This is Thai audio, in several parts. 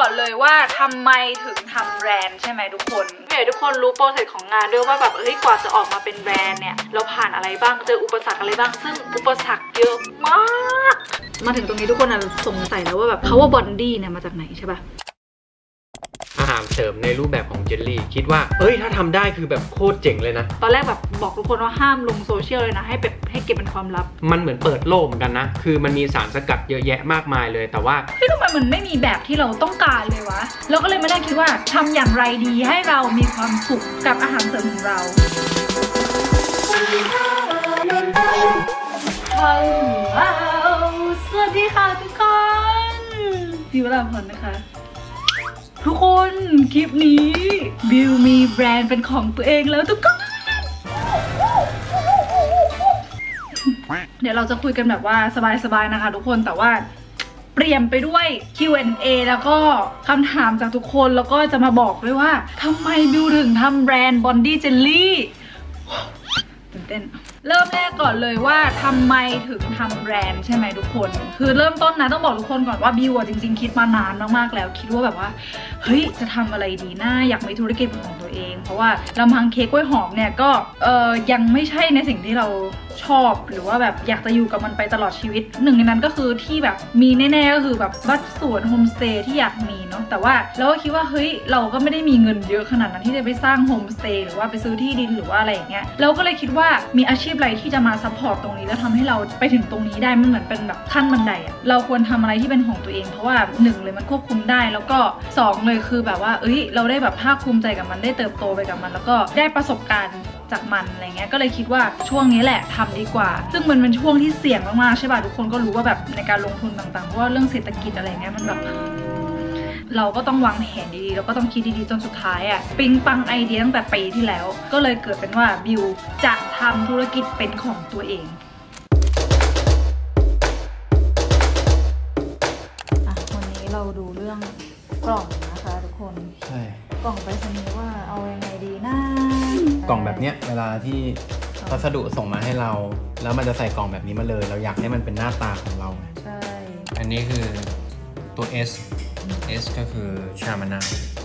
อนเลยว่าทำไมถึงทำแบรนด์ใช่ไหมทุกคนอยากให้ทุกคนรู้โปรเซสของงานด้วยว่าแบบกว่าจะออกมาเป็นแบรนด์เนี่ยเราผ่านอะไรบ้างเจออุปสรรคอะไรบ้างซึ่งอุปสรรคเยอะมากมาถึงตรงนี้ทุกคนสงสัยแล้วว่าแบบเขาว่าบอนดี้เนี่ยมาจากไหนใช่ปะอาหารเสริมในรูปแบบของเจลลี่คิดว่าถ้าทำได้คือแบบโคตรเจ๋งเลยนะตอนแรกแบบบอกทุกคนว่าห้ามลงโซเชียลเลยนะให้เก็บเป็นความลับมันเหมือนเปิดโลกเหมือนกันนะคือมันมีสารสกัดเยอะแยะมากมายเลยแต่ว่าทำไมมันไม่มีแบบที่เราต้องการเลยวะเราก็เลยมานั่งคิดว่าทำอย่างไรดีให้เรามีความสุขกับอาหารเสริมของเราสวัสดีค่ะทุกคนพี่วราพรนะคะทุกคนคลิปนี้บิวมีแบรนด์เป็นของตัวเองแล้วทุกคนเดี๋ยวเราจะคุยกันแบบว่าสบายๆนะคะทุกคนแต่ว่าเปลี่ยนไปด้วย Q&A แล้วก็คำถามจากทุกคนแล้วก็จะมาบอกด้วยว่าทำไมบิวถึงทำแบรนด์ Bondi Jelly ตื่นเต้นเริ่มแรกก่อนเลยว่าทำไมถึงทำแบรนด์ใช่ไหมทุกคนคือเริ่มต้นนะต้องบอกทุกคนก่อนว่าบิวจริงๆคิดมานานมากๆแล้วคิดว่าแบบว่าเฮ้ยจะทำอะไรดีนะอยากมีธุรกิจของตัวเองเพราะว่าลำพังเค้กกล้วยหอมเนี่ยก็ยังไม่ใช่ในสิ่งที่เราชอบหรือว่าแบบอยากจะอยู่กับมันไปตลอดชีวิตหนึ่งในนั้นก็คือที่แบบมีแน่ๆก็คือแบบบ้านสวนโฮมสเตย์ที่อยากมีเนาะแต่ว่าเราก็คิดว่าเฮ้ยเราก็ไม่ได้มีเงินเยอะขนาดนั้นที่จะไปสร้างโฮมสเตย์หรือว่าไปซื้อที่ดินหรือว่าอะไรอย่างเงี้ยเราก็เลยคิดว่ามีอาชีพอะไรที่จะมาซัพพอร์ตตรงนี้แล้วทำให้เราไปถึงตรงนี้ได้มันเหมือนเป็นแบบขั้นบันไดอะเราควรทำอะไรที่เป็นของตัวเองเพราะว่า1เลยมันควบคุมได้แล้วก็2เลยคือแบบว่าเราได้แบบภาคภูมิใจกับมันได้เติบโตไปกับมันแล้วก็ได้ประสบการณ์จากมันอะไรเงี้ยก็เลยคิดว่าช่วงนี้แหละทำดีกว่าซึ่งมันเป็นช่วงที่เสี่ยงมากๆใช่ป่ะทุกคนก็รู้ว่าแบบในการลงทุนต่างๆเพราะว่าเรื่องเศรษฐกิจอะไรเงี้ยมันแบบเราก็ต้องวางแผนดีๆแล้วก็ต้องคิดดีๆจนสุดท้ายปิ๊งปังไอเดียตั้งแต่ปีที่แล้วก็เลยเกิดเป็นว่าบิวจะทำธุรกิจเป็นของตัวเองวันนี้เราดูเรื่องกล่องนะคะทุกคนใช่กล่องไปรษณีย์ว่าเอายังไงดีนะกล่องแบบเนี้ยเวลาที่พัสดุส่งมาให้เราแล้วมันจะใส่กล่องแบบนี้มาเลยเราอยากให้มันเป็นหน้าตาของเราใช่อันนี้คือตัว S ก็คือชามะนาว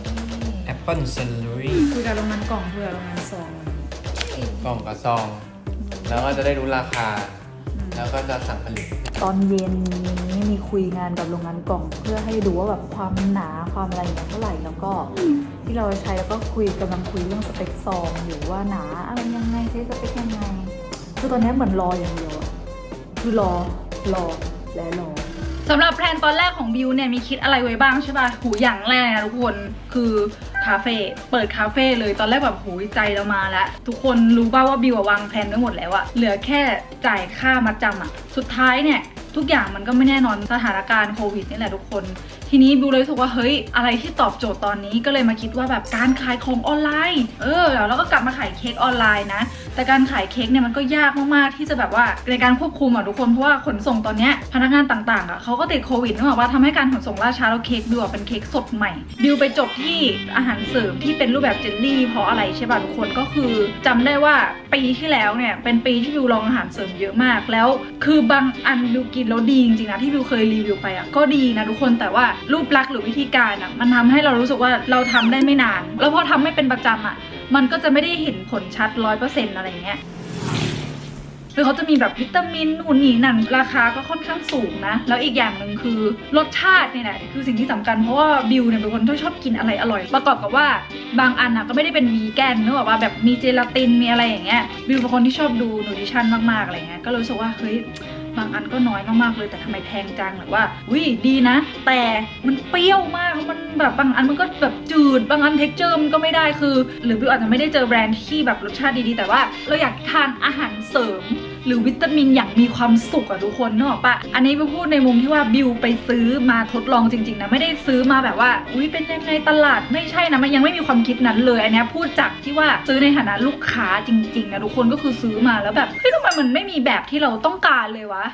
Apple Celery คุยกับโรงงานกล่องคุยกับโรงงานซองกล่องกับซองแล้วก็จะได้รู้ราคาแล้วก็จะสั่งผลิตตอนเย็นนี้มีคุยงานกับโรงงานกล่องเพื่อให้ดูว่าแบบความหนาความอะไรอย่างเท่าไหร่แล้วก็ที่เราใช้แล้วก็กำลังคุยเรื่องสเปคซองอยู่ว่าหนาอะไรยังไงใช้สเปคยังไงคือตอนนี้เหมือนรออย่างเดียวคือรอและรอสำหรับแพลนตอนแรกของบิวเนี่ยมีคิดอะไรไว้บ้างใช่ป่ะหูอย่างแรกนะทุกคนคือคาเฟ่เปิดคาเฟ่เลยตอนแรกแบบหูใจเรามาแล้วทุกคนรู้ป่ะว่าบิววางแผนไว้หมดแล้วเหลือแค่จ่ายค่ามัดจำสุดท้ายเนี่ยทุกอย่างมันก็ไม่แน่นอนสถานการณ์โควิดนี่แหละทุกคนทีนี้บิวเลยรู้สึกว่าเฮ้ยอะไรที่ตอบโจทย์ตอนนี้ก็เลยมาคิดว่าแบบการขายของออนไลน์แล้วก็กลับมาขายเค้กออนไลน์นะแต่การขายเค้กเนี่ยมันก็ยากมากๆที่จะแบบว่าในการควบคุมทุกคนเพราะว่าขนส่งตอนนี้พนักงานต่างๆเขาก็ติดโควิดนึกออกว่าทำให้การขนส่งล่าช้าแล้วเค้กบิวเป็นเค้กสดใหม่บิวไปจบที่อาหารเสริมที่เป็นรูปแบบเจลลี่เพราะอะไรใช่ป่ะทุกคนก็คือจำได้ว่าปีที่แล้วเนี่ยเป็นปีที่บิวลองอาหารเสริมเยอะมากแล้วคือบางอันบิวกินแล้วดีจริงๆนะที่บิวเคยรีวิวไปก็ดีนะทุกคนแต่ว่ารูปลักษณ์หรือวิธีการมันทำให้เรารู้สึกว่าเราทำได้ไม่นานแล้วพอทำไม่เป็นประจำมันก็จะไม่ได้เห็นผลชัด 100% อะไรเงี้ยคือเขาจะมีแบบวิตามินนู่นนี่นั่นราคาก็ค่อนข้างสูงนะแล้วอีกอย่างหนึ่งคือรสชาติเนี่ยแหละคือสิ่งที่สำคัญเพราะว่าบิวเนี่ยเป็นคนที่ชอบกินอะไรอร่อยประกอบกับว่าบางอันก็ไม่ได้เป็นวีแกนนึกออกว่าแบบมีเจลาตินมีอะไรอย่างเงี้ยบิวเป็นคนที่ชอบดูนูทริชั่นมากๆอะไรเงี้ยก็รู้สึกว่าเฮ้ยบางอันก็น้อยมากๆเลยแต่ทำไมแพงจังหรือว่าดีนะแต่มันเปรี้ยวมากมันแบบบางอันมันก็แบบจืดบางอันเท็กเจอร์มันก็ไม่ได้คือหรือบิวอาจจะไม่ได้เจอแบรนด์ที่แบบรสชาติดีๆแต่ว่าเราอยากทานอาหารเสริมหรือวิตามินอย่างมีความสุขทุกคนนึกออกปะอันนี้บิวพูดในมุมที่ว่าบิวไปซื้อมาทดลองจริงๆนะไม่ได้ซื้อมาแบบว่าเป็นยังไงตลาดไม่ใช่นะมันยังไม่มีความคิดนั้นเลยอันนี้พูดจากที่ว่าซื้อในฐานะลูกค้าจริงๆนะทุกคนก็คือซื้อมาแล้วแบบทำไมมันไม่มีแบบที่เราต้องการเลยวะ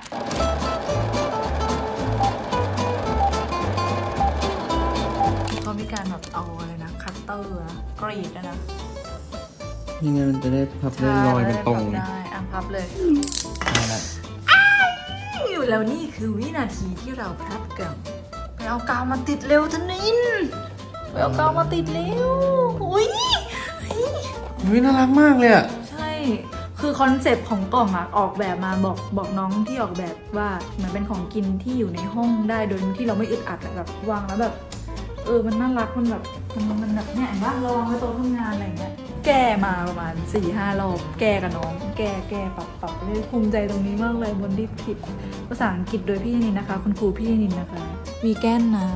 เขามีการแบบเอาอะไรนะคัตเตอร์กรีดนะยังไงมันจะได้พับได้ลอยเป็นตรงได้พับเลยได้แล้วอยู่แล้วนี่คือวินาทีที่เราพับกันไปเอากาวมาติดเร็วธนินไปเอากาวมาติดเร็วอุ้ยน่ารักมากเลยอ่ะใช่คือคอนเซปต์ของกล่องอะออกแบบมาบอกน้องที่ออกแบบว่าเหมือนเป็นของกินที่อยู่ในห้องได้โดยที่เราไม่อึดอัดแบบวางแล้วแบบมันน่ารักมันแบบมันแบบเนี่ยว่าเราวางไว้โต๊ะทำงานอะไรเงี้ยแก้มาประมาณ 4-5 รอบแก้กับน้องแก้ปรับเลยภูมิใจตรงนี้มากเลยบนดิสคิดภาษาอังกฤษโดยพี่นินนะคะคุณครูพี่นินนะคะวีแกนนะ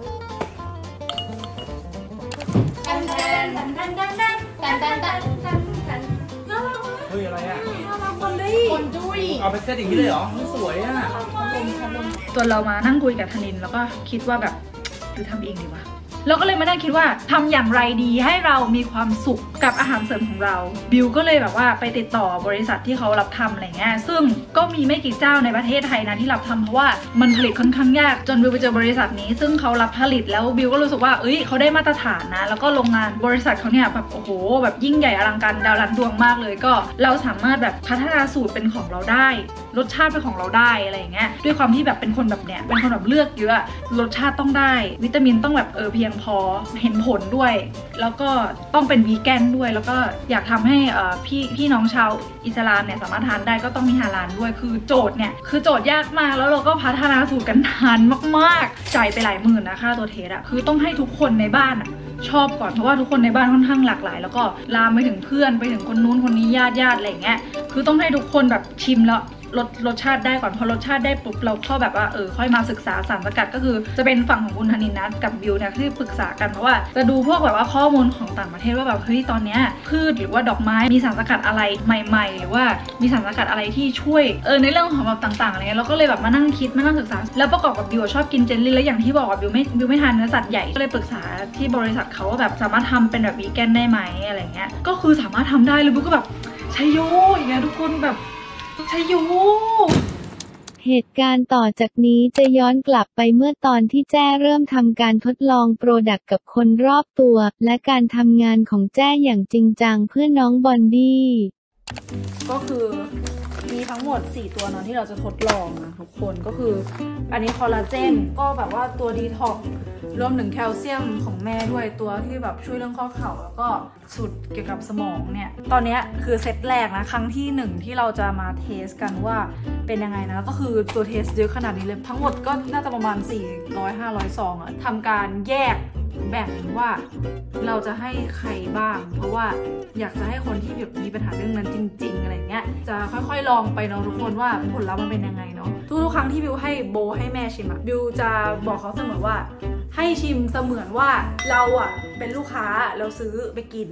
เฮ้ยอะไรอ่ะน่ารักคนเลยคนจุ้ยเอาไปเซตอย่างนี้เลยเหรอสวยอ่ะตัวเรามานั่งคุยกับธนินแล้วก็คิดว่าแบบหรือทำเองดีวะเราก็เลยมานั่งคิดว่าทำอย่างไรดีให้เรามีความสุขกับอาหารเสริมของเราบิวก็เลยแบบว่าไปติดต่อบริษัทที่เขารับทำอะไรเงี้ยซึ่งก็มีไม่กี่เจ้าในประเทศไทยนะที่รับทำเพราะว่ามันผลิตค่อนข้างยากจนบิวไปเจอบริษัทนี้ซึ่งเขารับผลิตแล้วบิวก็รู้สึกว่าเขาได้มาตรฐานนะแล้วก็โรงงานบริษัทเขาเนี่ยแบบโอ้โหแบบยิ่งใหญ่อลังการดาวล้านดวงมากเลยก็เราสามารถแบบพัฒนาสูตรเป็นของเราได้รสชาติเป็นของเราได้อะไรอย่างเงี้ยด้วยความที่แบบเป็นคนแบบเนี้ยเป็นคนแบบเลือกเยอะรสชาติต้องได้วิตามินต้องแบบเพียงพอเห็นผลด้วยแล้วก็ต้องเป็นวีแกนด้วยแล้วก็อยากทำให้พี่น้องชาวอิสลามเนี่ยสามารถทานได้ก็ต้องมีฮาลาลด้วยคือโจทย์เนี่ยคือโจทย์ยากมากแล้วเราก็พัฒนาสูตรกันนานมากๆจ่ายไปหลายหมื่นนะค่าตัวเทสอะคือต้องให้ทุกคนในบ้านอะชอบก่อนเพราะว่าทุกคนในบ้านค่อนข้างหลากหลายแล้วก็ลามไปถึงเพื่อนไปถึงคนนู้นคนนี้ญาติอะไรอย่างเงี้ยคือต้องให้ทุกคนแบบชิมแล้วรสชาติได้ก่อนพอรสชาติได้ปุ๊บเราก็แบบว่าค่อยมาศึกษาสารสกัดก็คือจะเป็นฝั่งของคุณธนินนัทกับบิวเนี่ยที่ปรึกษากันเพราะว่าจะดูพวกแบบว่าข้อมูลของต่างประเทศว่าแบบเฮ้ยตอนเนี้ยพืชหรือว่าดอกไม้มีสารสกัดอะไรใหม่ๆหรือว่ามีสารสกัดอะไรที่ช่วยในเรื่องของแบบต่างๆอะไรเงี้ยเราก็เลยแบบมานั่งคิดมานั่งศึกษาแล้วประกอบกับบิวชอบกินเจลลี่แล้วอย่างที่บอกว่าบิวไม่ทานเนื้อสัตว์ใหญ่ก็เลยปรึกษาที่บริษัทเขาว่าแบบสามารถทำเป็นแบบวีแกนได้ไหมอะไรเงี้ยก็คือสามารถทำได้เลยบิวก็แบบใช่โยอย่างเงี้ยทุกคนแบบใช่โยเหตุการณ์ต่อจากนี้จะย้อนกลับไปเมื่อตอนที่แจ้เริ่มทำการทดลองโปรดักต์กับคนรอบตัวและการทำงานของแจ้อย่างจริงจังเพื่อน้องบอนดี้ก็คือมีทั้งหมด4ตัวเนาะที่เราจะทดลองนะทุกคนก็คืออันนี้คอลลาเจนก็แบบว่าตัวดีท็อกซ์รวมถึงแคลเซียมของแม่ด้วยตัวที่แบบช่วยเรื่องข้อเข่าแล้วก็สูตรเกี่ยวกับสมองเนี่ยตอนนี้คือเซตแรกนะครั้งที่1ที่เราจะมาเทสกันว่าเป็นยังไงนะก็คือตัวเทสเยอะขนาดนี้เลยทั้งหมดก็น่าจะประมาณ400-500 ซองอะทำการแยกแบ่งว่าเราจะให้ใครบ้างเพราะว่าอยากจะให้คนที่แบบมีปัญหาเรื่องนั้นจริงๆอะไรเงี้ยจะค่อยๆลองไปเนาะทุกคนว่าผลลัพธ์มันเป็นยังไงเนาะทุกๆครั้งที่บิวให้โบให้แม่ชิมอะบิวจะบอกเขาเสมอว่าให้ชิมเสมือนว่าเราอะเป็นลูกค้าเราซื้อไปกิน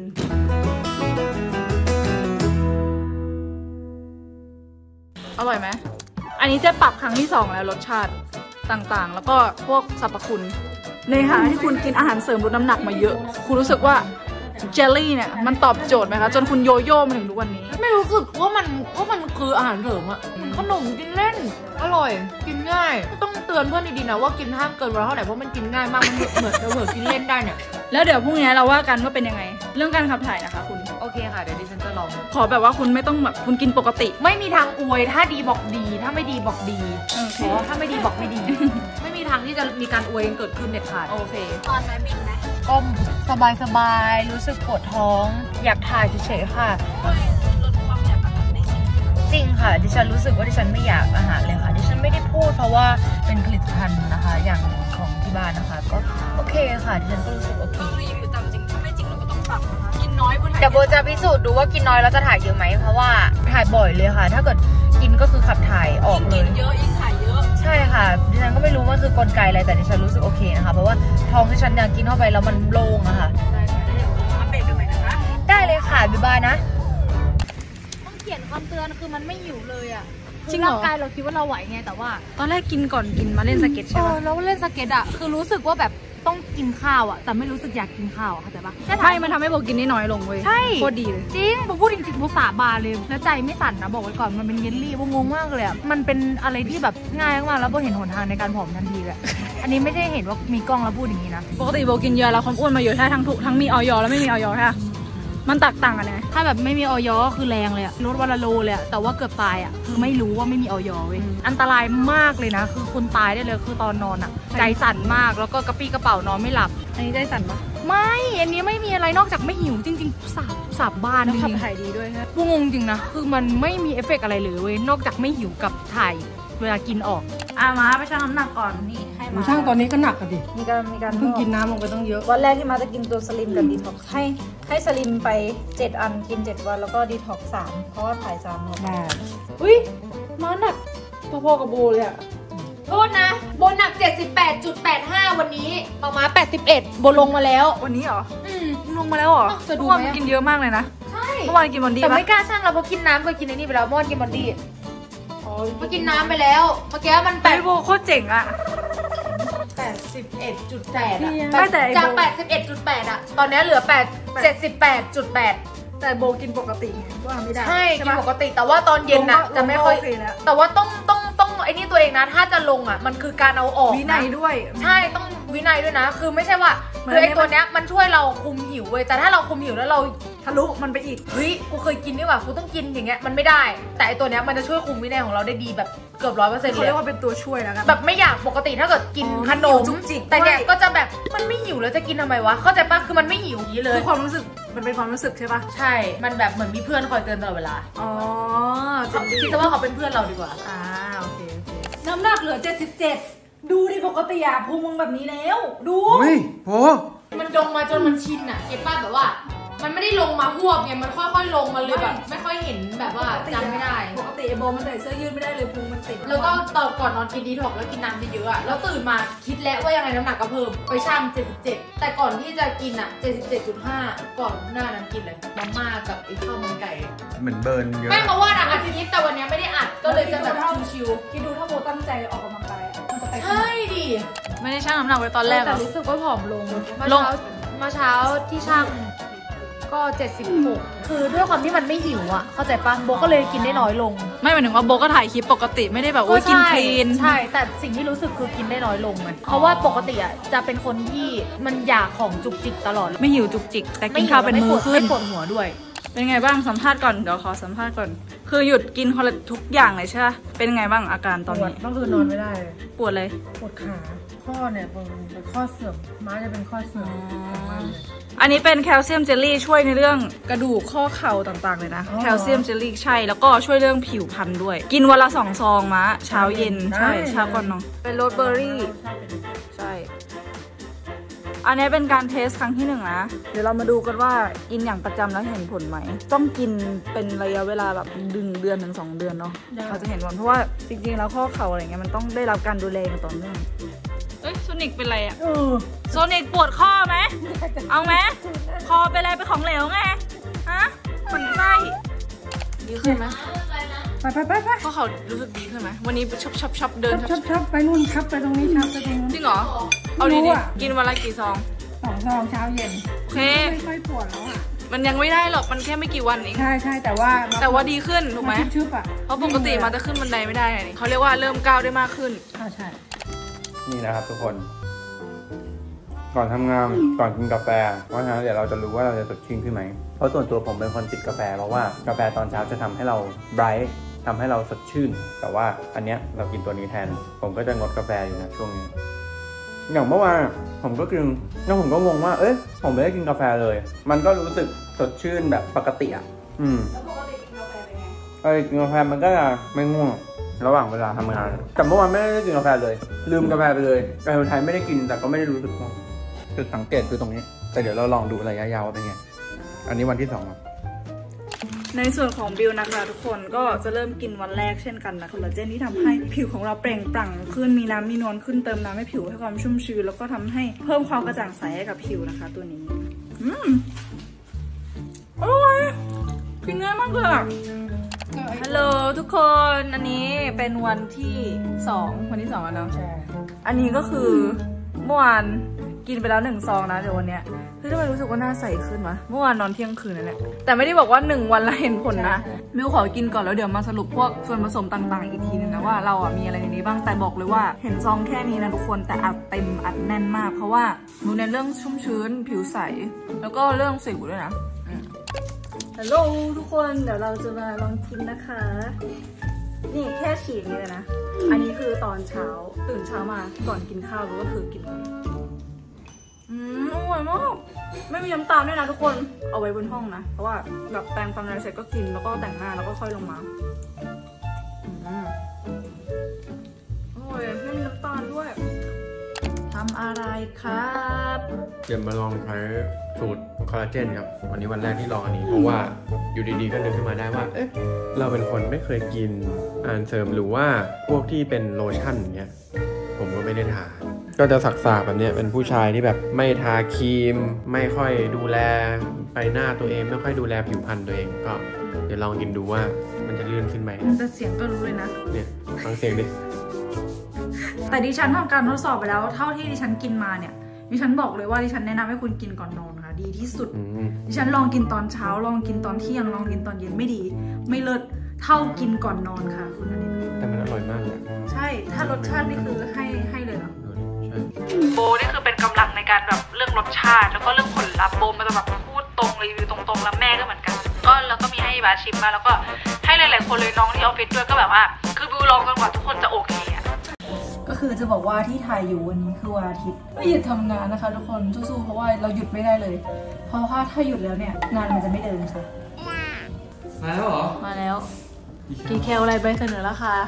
อร่อยไหมอันนี้จะปรับครั้งที่2แล้วรสชาติต่างๆแล้วก็พวกสรรพคุณในฐานะที่คุณกินอาหารเสริมลดน้ำหนักมาเยอะคุณรู้สึกว่าเจลลี่เนี่ยมันตอบโจทย์ไหมคะจนคุณโยโย่มาถึงทุกวันนี้ไม่รู้สึกว่ามันคืออาหารเสริมอะขนมกินเล่นอร่อยกินง่ายต้องเตือนเพื่อนดีๆนะว่ากินห้ามเกินวันเท่าไหร่เพราะมันกินง่ายมากมันเหมือนเราเผลอกินเล่นได้เนี่ยแล้วเดี๋ยวพรุ่งนี้เราว่ากันว่าเป็นยังไงเรื่องการขับถ่ายนะคะคุณโอเคค่ะเดี๋ยวดิฉันจะลองขอแบบว่าคุณไม่ต้องแบบคุณกินปกติไม่มีทางอวยถ้าดีบอกดีถ้าไม่ดีบอกดีเพราะถ้าไม่ดีบอกไม่ดี ไม่มีทางที่จะมีการอวยเกิดขึ้นเด็ดขาดโอเคตอนไหนบินไหมก้มสบายรู้สึกปวดท้องอยากถ่ายเฉยๆค่ะลดความอยากอาหารได้จริงค่ะดิฉันรู้สึกว่าดิฉันไม่อยากอาหารเลยค่ะดิฉันไม่ได้พูดเพราะว่าเป็นผลิตภัณฑ์นะคะอย่างของที่บ้านนะคะก็โอเคค่ะดิฉันก็รู้สึกโอเคอยู่ตามจริงถ้าไม่จริงเราก็ต้องปรับนะคะกินน้อยเดี๋ยวโบจะพิสูจน์ดูว่ากินน้อยแล้วจะถ่ายเยอะไหมเพราะว่าถ่ายบ่อยเลยค่ะถ้าเกิดกินก็คือขับถ่ายออกเลยเยอะยิ่งถ่ายเยอะใช่ค่ะดิฉันก็ไม่รู้ว่าคือกลไกอะไรแต่ดิฉันรู้สึกโอเคนะคะเพราะว่าท้องที่ฉันอยากกินเข้าไปแล้วมันโล่งอะค่ะได้ค่ะได้เดี๋ยวอัปเดตกันใหม่นะคะได้เลยค่ะบ๊ายบายนะต้องเขียนคำเตือนคือมันไม่หิวเลยอะจริงเหรอร่างกายเราคิดว่าเราไหวไงแต่ว่าตอนแรกกินก่อนกินมาเล่นสเก็ตใช่ไหมแล้วเล่นสเก็ตอะคือรู้สึกว่าแบบต้องกินข้าวอะแต่ไม่รู้สึกอยากกินข้าวเข้าใจปะใช่มันทำให้โบกินได้น้อยลงเว้ยใช่โคตรดีเลยจริงโบพูดจริงๆโบสาบานเลยแล้วใจไม่สั่นนะบอกไว้ก่อนมันเป็นเยลลี่โบงงมากเลยอะมันเป็นอะไรที่แบบง่ายมากแล้วโบเห็นหนทางในการผอมทันทีเลยอันนี้ไม่ได้เห็นว่ามีกล้องแล้วพูดอย่างนี้นะปกติโบกินเยอะแล้วความอ้วนมาเยอะแค่ทั้งมีออยแล้วไม่มีออยแค่มันแตกต่างกันไงถ้าแบบไม่มีออยคือแรงเลยอะลดวันละโลเลยอะแต่ว่าเกือบตายอะคือไม่รู้ว่าไม่มีออยเว้ยอันตรายมากเลยนะคือคนตายได้เลยคือตอนนอนอะใจสั่นมากแล้วก็กระปี้กระเป๋านอนไม่หลับอันนี้ใจสั่นปะไม่อันนี้ไม่มีอะไรนอกจากไม่หิวจริงๆสาบบ้านจริงๆขับถ่ายดีด้วยฮะกูงงจริงนะคือมันไม่มีเอฟเฟกต์อะไรเลยเว้ยนอกจากไม่หิวกับถ่ายเวลากินออกมาไปชั่งน้ำหนักก่อนนี่ให้มาช่างตอนนี้ก็หนักอะดิมีการเพิ่งกินน้ำลงไปต้องเยอะวันแรกที่มาจะกินตัวสลิมกับดีท็อกซ์ให้สลิมไป7 อันกิน7 วันแล้วก็ดีท็อกซ์3เพราะว่าถ่าย3หมดอุ้ยมาหนักพอๆกับโบเลยอะโทษนะโบหนัก 78.85 วันนี้ออกมา81โบลงมาแล้ววันนี้เหรอลงมาแล้วเหรอเมื่อวานกินเยอะมากเลยนะใช่เมื่อวานกินบอนดี้แต่ไม่กล้าช่างเราเพราะกินน้ำก็กินไอ้นี่ไปแล้วเมื่อวานกินบอนดี้เมื่อกินน้ำไปแล้วเมื่อกี้มันโบโคตรเจ๋งอะ81.8อะจาก 81.8 อะตอนนี้เหลือ78.8 แต่โบกินปกติว่าไม่ได้ใช่กินปกติแต่ว่าตอนเย็นอะจะไม่ค่อยแต่ว่าต้องไอ้นี่ตัวเองนะถ้าจะลงอะมันคือการเอาออกวินัยด้วยใช่ต้องวินัยด้วยนะคือไม่ใช่ว่าคือไอ้ตัวเนี้ยมันช่วยเราคุมหิวเว้ยแต่ถ้าเราคุมหิวแล้วเราทะลุมันไปอีกเฮ้ยกูเคยกินนี่หว่ากูต้องกินอย่างเงี้ยมันไม่ได้แต่ไอ้ตัวเนี้ยมันจะช่วยคุมวินัยของเราได้ดีแบบเกือบ100%เลยเขาเรียกว่าเป็นตัวช่วยแล้วกันแบบไม่อยากปกติถ้าเกิดกินขนมแต่เนี้ยก็จะแบบมันไม่หิวแล้วจะกินทำไมวะเข้าใจปะคือมันไม่หิวอย่างนี้เลยความรู้สึกมันเป็นความรู้สึกใช่ปะใช่มันแบบเหมือนมีเพื่อนคอยเตือนตลอดเวลาอ๋อคิดซะว่าเขาเป็นเพื่อนเราดีกว่าโอเคน้ำหนักเหลือ77ดูดิปกติอะพุงมึงแบบนี้แล้วดูเฮ้ยโหมันลงมาจนมันชินอะเก็บป้าแบบว่ามันไม่ได้ลงมาหวบไงมันค่อยๆลงมาเลยแบบไม่ค่อยเห็นแบบว่าจำไม่ได้ปกติไอโบมันใส่เสื้อยืดไม่ได้เลยพุงมันติดแล้วก็ตอนก่อนนอนกินดีท็อกแล้วกินน้ำเยอะๆอะแล้วตื่นมาคิดแล้วว่ายังไงน้ำหนักก็เพิ่มไปชั่ง77แต่ก่อนที่จะกินอะ77.5ก่อนหน้านั้นกินเลยมาม่ากับไอข้าวมันไก่เหมือนเบิร์นเยอะไม่มาว่าอาทิตย์แต่วันนี้ไม่ได้อัดก็เลยจะแบบชิวๆคิดดูถ้าโบตั้งใจออกกำลังกายมันจะไปใช่ดิไม่ได้ชั่งน้ำหนักไว้ตอนแรกแต่รู้สึกว่าผอมลงมาเช้าที่ช่างก็76คือด้วยความที่มันไม่หิวอ่ะเข้าใจปะโบก็เลยกินได้น้อยลงไม่หมายถึงว่าโบก็ถ่ายคลิปปกติไม่ได้แบบกินคลีนใช่แต่สิ่งที่รู้สึกคือกินได้น้อยลงไงเพราะว่าปกติอ่ะจะเป็นคนที่มันอยากของจุกจิกตลอดไม่หิวจุกจิกแต่กินข้าวเป็นมื้อขึ้นไม่ปวดหัวด้วยเป็นไงบ้างสัมภาษณ์ก่อนเดี๋ยวขอสัมภาษณ์ก่อนคือหยุดกินคนละทุกอย่างเลยใช่ไหมเป็นไงบ้างอาการตอนนี้ต้องคือนอนไม่ได้ปวดเลยปวดขาข้อเนี่ยเป็นข้อเสื่อมม้าจะเป็นข้อเสื่อมอันนี้เป็นแคลเซียมเจลลี่ช่วยในเรื่องกระดูกข้อเข่าต่างๆเลยนะแคลเซียมเจลลี่ใช่แล้วก็ช่วยเรื่องผิวพรรณด้วยกินวันละ2 ซองมะเช้าเย็นใช่เช้าก่อนนอนเป็นโรสเบอร์รี่ใช่อันนี้เป็นการเทสครั้งที่1นะเดี๋ยวเรามาดูกันว่ากินอย่างประจำแล้วเห็นผลไหมต้องกินเป็นระยะเวลาแบบ1 เดือนถึง2 เดือนเนาะเราจะเห็นผลเพราะว่าจริงๆแล้วข้อเข่าอะไรเงี้ยมันต้องได้รับการดูแลต่อเนื่องโซนิกเป็นไรอ่ะโซนิกปวดข้อไหมเอาไหมคอเป็นอะไรเป็นของเหลวไงฮะมันไส้ดีขึ้นไหมไปก็เขารู้สึกดีขึ้นไหมวันนี้ช็อปเดินช็อปไปนู่นช็อปไปตรงนี้ช็อปไปตรงนู้นจริงเหรอเอาดีๆกินวันละกี่ซอง 2 ซองเช้าเย็นโอเคไม่ค่อยปวดแล้วอ่ะมันยังไม่ได้หรอกมันแค่ไม่กี่วันเองใช่แต่ว่าดีขึ้นถูกไหมเพราะปกติมันจะขึ้นบันไดไม่ได้นี่เขาเรียกว่าเริ่มก้าวได้มากขึ้นใช่นี่นะครับทุกคนก่อนทำงานก่อนกินกาแฟเพราะฉะนั้นเดี๋ยวเราจะรู้ว่าเราจะสดชื่นขึ้นไหมเพราะส่วนตัวผมเป็นคนติดกาแฟเพราะว่ากาแฟตอนเช้าจะทำให้เราไบรท์ทำให้เราสดชื่นแต่ว่าอันเนี้ยเรากินตัวนี้แทนผมก็จะงดกาแฟอยู่นะช่วงนี้อย่างเมื่อวานผมก็กินแล้วผมก็งงว่าผมไม่ได้กินกาแฟเลยมันก็รู้สึกสดชื่นแบบปกติอ่ะแล้วปกติกินกาแฟเป็นไงกินกาแฟมันก็จะไม่ง่วงระหว่างเวลาทำงานแต่เมื่อวานไม่ได้กินกาแฟเลยลืมกาแฟไปเลยกาแฟไทยไม่ได้กินแต่ก็ไม่ได้รู้สึกง่วงจุดสังเกตคือตรงนี้แต่เดี๋ยวเราลองดูระยะยาวว่าเป็นไงอันนี้วันที่2 ในส่วนของบิวนะคะทุกคนก็จะเริ่มกินวันแรกเช่นกันนะคอลลาเจนที่ทำให้ผิวของเราเปล่งปลั่งขึ้นมีน้ำมีนวลขึ้นเติมน้ำให้ผิวให้ความชุ่มชื้นแล้วก็ทำให้เพิ่มความกระจ่างใสให้กับผิวนะคะตัวนี้อร่อยกินง่ายมากเลยฮัลโหลทุกคนอันนี้เป็นวันที่2วันที่2แล้วเนาะใช่อันนี้ก็คือเมื่อวานกินไปแล้ว1 ซองนะเดี๋ยววันเนี้ยคือทำไมรู้สึกว่าหน้าใสขึ้นวะเมื่อวานนอนเที่ยงคืนนั่นแหละแต่ไม่ได้บอกว่า1 วันละเห็นผลนะมิวขอกินก่อนแล้วเดี๋ยวมาสรุปพวกส่วนผสมต่างๆอีกทีนึงนะว่าเราอ่ะมีอะไรในนี้บ้างแต่บอกเลยว่าเห็นซองแค่นี้นะทุกคนแต่อัดเต็มอัดแน่นมากเพราะว่าดูในเรื่องชุ่มชื้นผิวใสแล้วก็เรื่องสิวด้วยนะฮัลโหลทุกคนเดี๋ยวเราจะมาลองกินนะคะนี่แค่ฉีกนี่เลยนะอันนี้คือตอนเช้าตื่นเช้ามาก่อนกินข้าวก็คือกินอร่อยมากไม่มีน้ำตาลด้วยนะทุกคนเอาไว้บนห้องนะเพราะว่าแบบแปรงฟันอะไรเสร็จก็กินแล้วก็แต่งหน้าแล้วก็ค่อยลงมาอร่อยไม่มีน้ำตาลด้วยทำอะไรครับเดี๋ยวมาลองใช้สูตรคอลลาเจนครับวันนี้วันแรกที่ลองอันนี้เพราะว่าอยู่ดีๆก็นึกขึ้นมาได้ว่าเอ๊ะเราเป็นคนไม่เคยกินอาหารเสริมหรือว่าพวกที่เป็นโลชั่นอย่างเงี้ยผมก็ไม่ได้ทาก็จะสักๆแบบเนี้ยเป็นผู้ชายที่แบบไม่ทาครีมไม่ค่อยดูแลใบหน้าตัวเองไม่ค่อยดูแลผิวพรรณตัวเองก็เดี๋ยวลองกินดูว่ามันจะลื่นขึ้นไหมแต่เสียงก็รู้เลยนะเนี่ยฟังเสียงดิแต่ดิฉันทำการทดสอบไปแล้วเท่าที่ดิฉันกินมาเนี่ยดิฉันบอกเลยว่าดิฉันแนะนำให้คุณกินก่อนนอนค่ะดีที่สุดดิฉันลองกินตอนเช้าลองกินตอนเที่ยงลองกินตอนเย็นไม่ดีไม่เลิศเท่ากินก่อนนอนค่ะคุณอนิตแต่มันอร่อยมากเลยใช่ถ้ารสชาตินี่คือให้เลยเนาะโบนี่คือเป็นกำลังในการแบบเรื่องรสชาติแล้วก็เรื่องผลลัพธ์โบมันจะแบบพูดตรงรีวิวตรงๆแล้วแม่ก็เหมือนกันก็แล้วก็มีให้บาชิมมาแล้วก็ให้หลายๆคนเลยน้องที่ออฟฟิศด้วยก็แบบว่าคือบิวลองจนกว่าทุกคนจะโอเคอ่ะก็คือจะบอกว่าที่ถ่ายอยู่วันนี้คือวันอาทิตย์ไม่หยุดทำงานนะคะทุกคนสู้ๆเพราะว่าเราหยุดไม่ได้เลยเพราะว่าถ้าหยุดแล้วเนี่ยงานมันจะไม่เดินค่ะมาแล้วเหรอมาแล้วกี่แคลอะไรไปเสนอราคา